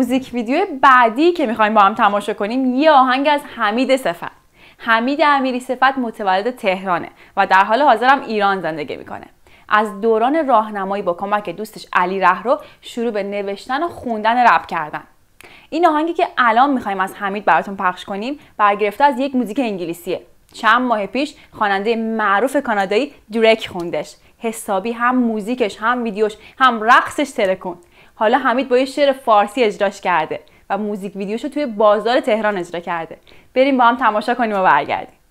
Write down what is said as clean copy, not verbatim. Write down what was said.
موزیک ویدیو بعدی که میخوایم با هم تماشا کنیم یه آهنگ از حمید صفت. حمید امیری صفت متولد تهرانه و در حال حاضر هم ایران زندگی میکنه. از دوران راهنمایی با کمک دوستش علی رهرو شروع به نوشتن و خوندن رپ کردن. این آهنگی که الان میخوایم از حمید براتون پخش کنیم برگرفته از یک موزیک انگلیسیه. چند ماه پیش خواننده معروف کانادایی دریک خوندش. حسابی هم موزیکش، هم ویدیوش، هم رقصش ترکون. حالا حمید با یه شعر فارسی اجراش کرده و موزیک ویدیوشو توی بازار تهران اجرا کرده. بریم با هم تماشا کنیم و برگردیم.